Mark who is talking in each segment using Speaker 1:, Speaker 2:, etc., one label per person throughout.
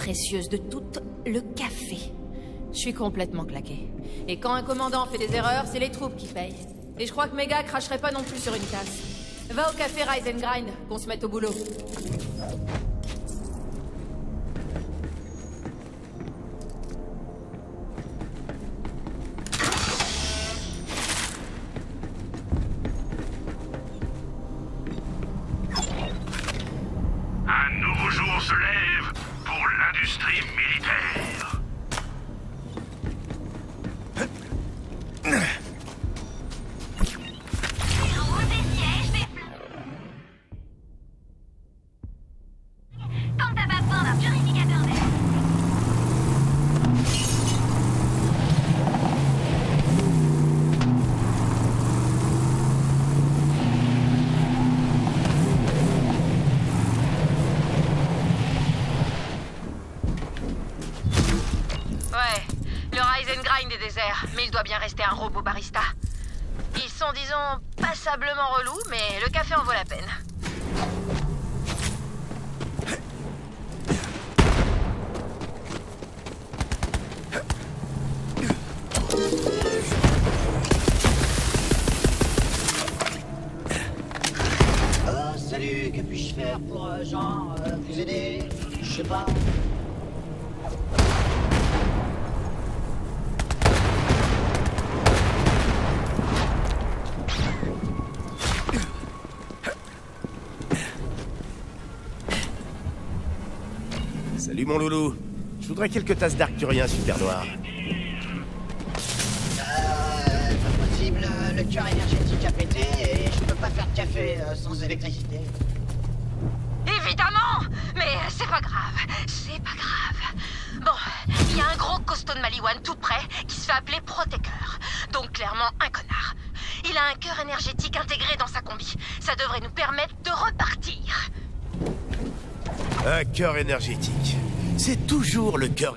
Speaker 1: précieuse de toutes, le café. Je suis complètement claquée. Et quand un commandant fait des erreurs, c'est les troupes qui payent. Et je crois que Mega cracherait pas non plus sur une tasse. Va au café Rise and Grind, qu'on se mette au boulot.
Speaker 2: Un nouveau jour se lève pour l'industrie militaire.
Speaker 3: Mais il doit bien rester un robot barista. Ils sont, disons, passablement relous, mais le café en vaut la peine.
Speaker 4: Salut, que puis-je faire pour, vous aider? Je sais pas.
Speaker 5: Salut mon loulou. Je voudrais quelques tasses d'arcturien super noir.
Speaker 4: Pas possible, le cœur énergétique a pété et je peux pas faire de café sans électricité.
Speaker 3: Évidemment! Mais c'est pas grave, c'est pas grave. Bon, il y a un gros costaud de Maliwan tout près qui se fait appeler Protecteur. Donc clairement un connard. Il a un cœur énergétique intégré dans sa combi. Ça devrait nous permettre de repartir.
Speaker 5: Un cœur énergétique. C'est toujours le cœur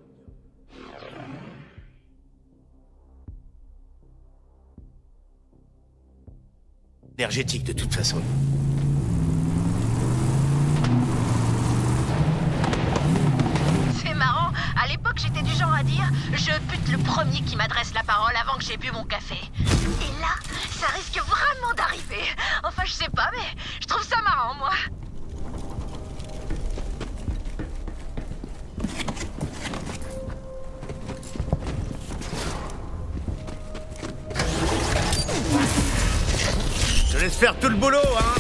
Speaker 5: énergétique de toute façon.
Speaker 3: C'est marrant, à l'époque j'étais du genre à dire « Je bute le premier qui m'adresse la parole avant que j'ai bu mon café ». Et là, ça risque vraiment d'arriver. Enfin, je sais pas, mais je trouve ça marrant, moi.
Speaker 5: Je laisse faire tout le boulot, hein.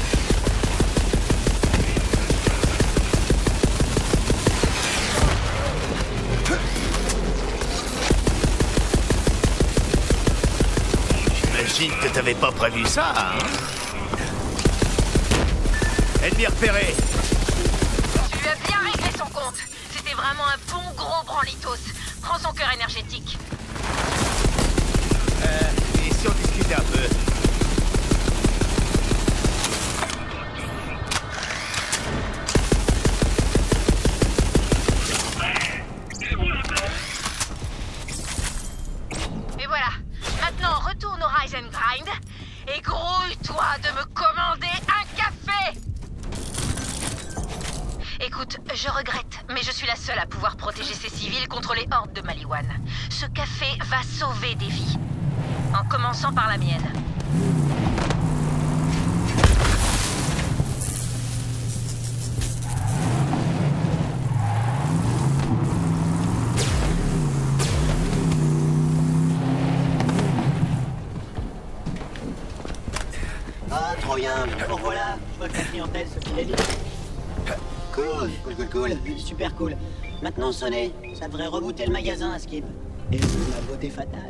Speaker 5: J'imagine que t'avais pas prévu ça, hein. Ennemi repéré.
Speaker 3: Tu lui as bien réglé son compte. C'était vraiment un bon gros branlitos. Prends son cœur énergétique.
Speaker 5: Et si on discutait un peu?
Speaker 3: Et voilà. Maintenant, retourne au Rise and Grind et grouille-toi de me commander un café. Écoute, je regrette, mais je suis la seule à pouvoir protéger ces civils contre les hordes de Maliwan. Ce café va sauver des vies. En commençant par la mienne.
Speaker 4: Ah, trop bien. Bon, voilà. Je vois que la clientèle se fidélise. Cool, cool, cool, cool. Super cool. Maintenant, sonnez. Ça devrait rebooter le magasin à Skip. Et la beauté fatale.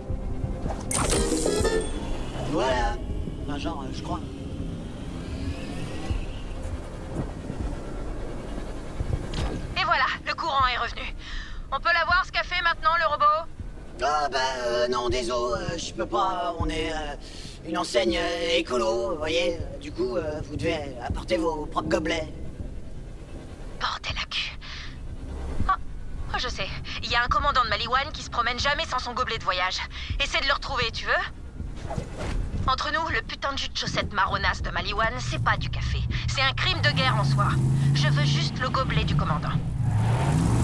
Speaker 4: Voilà. Enfin, genre, je crois.
Speaker 3: Et voilà, le courant est revenu. On peut l'avoir ce café maintenant, le robot?
Speaker 4: Ah bah non, désolé, je peux pas, on est une enseigne écolo, vous voyez. Du coup, vous devez apporter vos propres gobelets.
Speaker 3: Bordel à cul. Oh, je sais. Il y a un commandant de Maliwan qui se promène jamais sans son gobelet de voyage. Essaie de le retrouver, tu veux? Entre nous, le putain de jus de chaussette marronasse de Maliwan, c'est pas du café. C'est un crime de guerre en soi. Je veux juste le gobelet du commandant.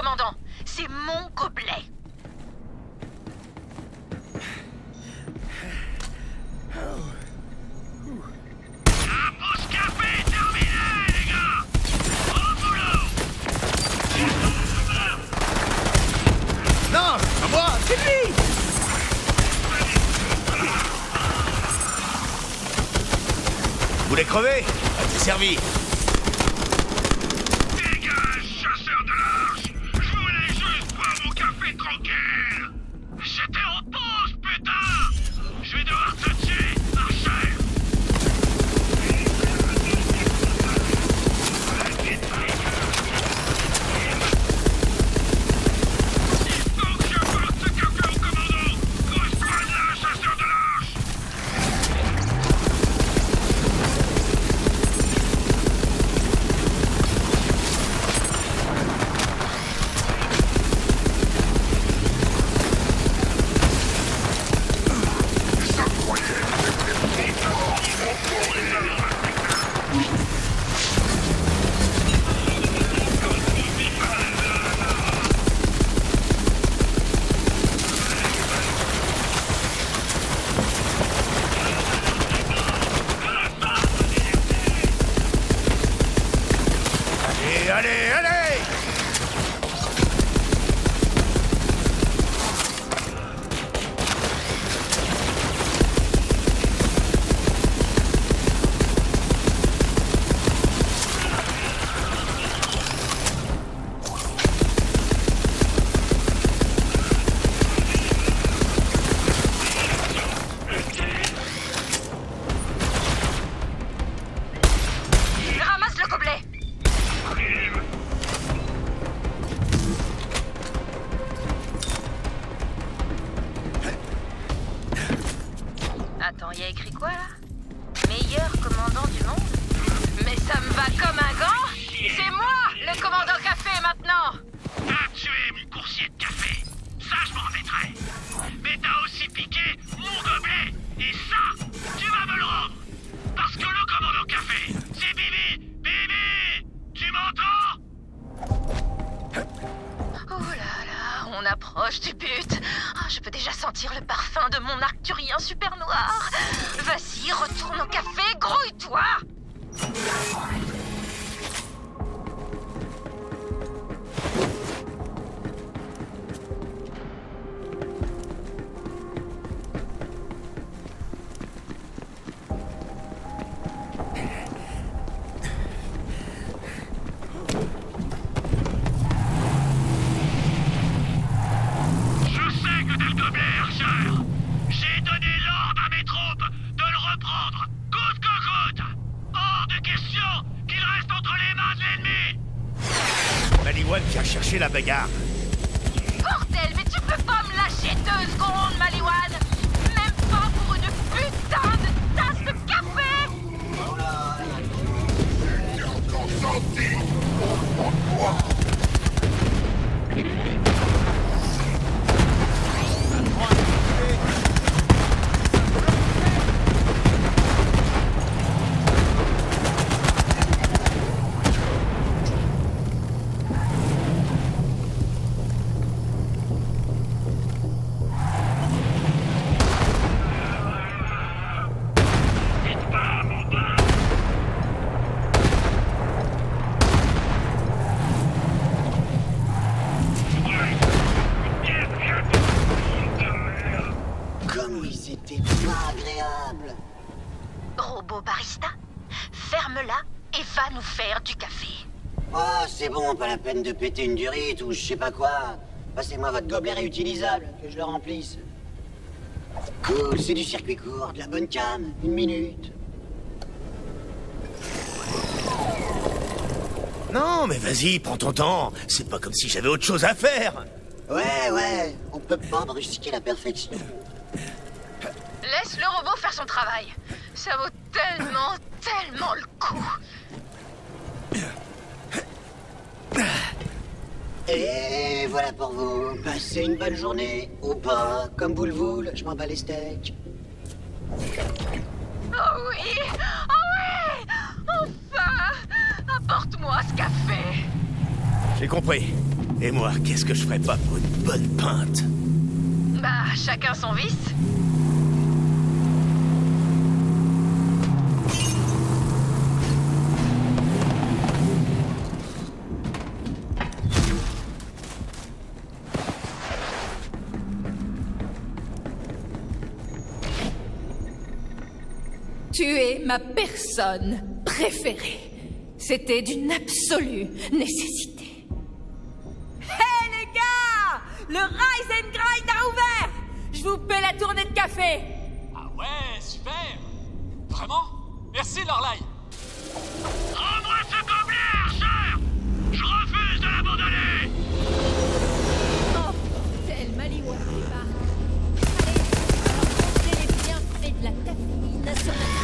Speaker 3: commandant. C'est mon gobelet.
Speaker 2: La pause café est terminée, les gars! Au boulot!
Speaker 5: Non, c'est pas moi, c'est lui! Vous voulez crever? Ah, t'es servi!
Speaker 2: Dégage, chasseur de l'arche! Je voulais juste boire mon café tranquille! J'étais en pause, putain! Je vais devoir te tuer, archer! Il faut que j'apporte ce café au commandant! Rejoins-le, chasseur de l'arche!
Speaker 5: Allez, allez, allez!
Speaker 3: Ramasse le gobelet. Attends, y a écrit quoi là? Meilleur commandant du monde? Mais ça me va comme un gant. C'est moi, le commandant café maintenant.
Speaker 2: T'as tué mon coursier de café. Ça, je m'en remettrai. Mais t'as aussi piqué mon gobelet. Et ça, tu vas me le rendre. Parce que le commandant café, c'est Bibi. Bibi, tu m'entends?
Speaker 3: Oh là là, on approche du but. Ah, je peux déjà sentir le parfum de mon arcturien super noir. Vas-y, retourne au café, grouille-toi.
Speaker 2: Je sais que t'as le gobelet, Archer. J'ai donné l'ordre à mes troupes de le reprendre, coûte que coûte. Hors de question qu'il reste entre les mains de l'ennemi.
Speaker 5: Maliwan vient chercher la bagarre.
Speaker 3: Bordel, mais tu peux pas me lâcher 2 secondes, Maliwan. Même pas pour une putain de tasse de café.
Speaker 4: Comme ils étaient pas agréables.
Speaker 3: Robot barista, ferme-la et va nous faire du café.
Speaker 4: Oh, c'est bon, pas la peine de péter une durite ou je sais pas quoi. Passez-moi votre gobelet réutilisable, que je le remplisse. Cool, c'est du circuit court, de la bonne cam, 1 minute.
Speaker 5: Non, mais vas-y, prends ton temps. C'est pas comme si j'avais autre chose à faire.
Speaker 4: Ouais, on peut pas brusquer la perfection.
Speaker 3: Laisse le robot faire son travail. Ça vaut tellement, tellement le coup.
Speaker 4: Et voilà pour vous. Passez une bonne journée. Ou pas, comme vous le voulez, je m'en bats les steaks.
Speaker 3: Oh oui! Oh oui! Enfin! Apporte-moi ce café!
Speaker 5: J'ai compris. Et moi, qu'est-ce que je ferais pas pour une bonne pinte?
Speaker 3: Bah, chacun son vice.
Speaker 1: Tu es ma personne préférée. C'était d'une absolue nécessité. Hé les gars! Le Rise and Grind a ouvert! Je vous paie la tournée de café!
Speaker 6: Ah ouais, super! Vraiment? Merci, Lorelai!
Speaker 2: Rends-moi ce gobelet, Archer! Je refuse de l'abandonner!
Speaker 1: Oh, tel Maliwan débarque. Allez, rencontrez les bienfaits de la caféine sur la...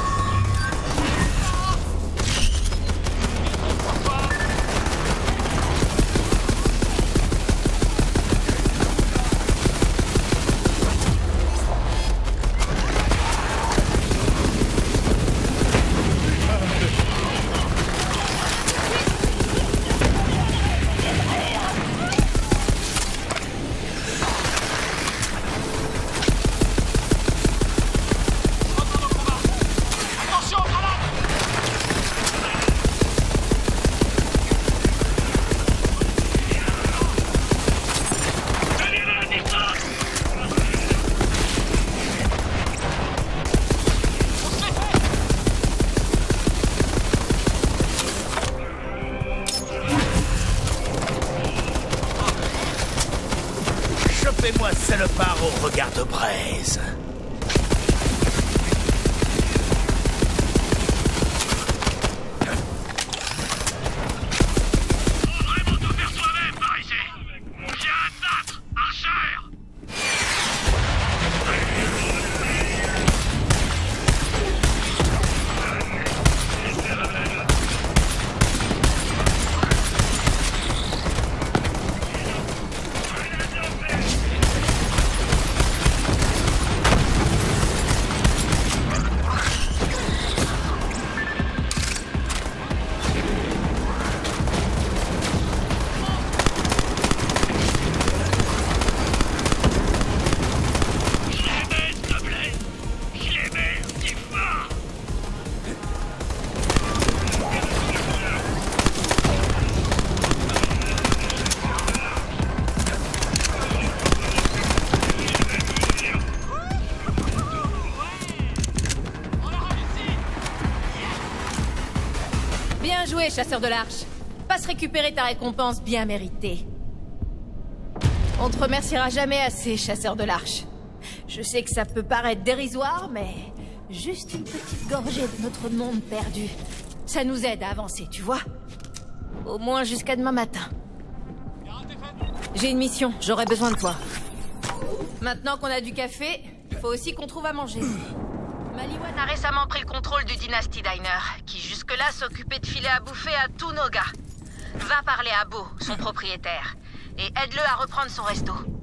Speaker 5: Chopez-moi salopard au regard de braise.
Speaker 2: Faut vraiment tout faire soi-même par ici! Viens te battre, Archer!
Speaker 1: Bien joué, chasseur de l'arche. Passe récupérer ta récompense bien méritée. On te remerciera jamais assez, chasseur de l'arche. Je sais que ça peut paraître dérisoire, mais juste une petite gorgée de notre monde perdu. Ça nous aide à avancer, tu vois? Au moins jusqu'à demain matin. J'ai une mission, j'aurai besoin de toi. Maintenant qu'on a du café, faut aussi qu'on trouve à manger. Maliwan
Speaker 3: On a récemment pris le contrôle du Dynasty Diner, qui jusque-là s'occupait de filer à bouffer à tous nos gars. Va parler à Beau, son propriétaire, et aide-le à reprendre son resto.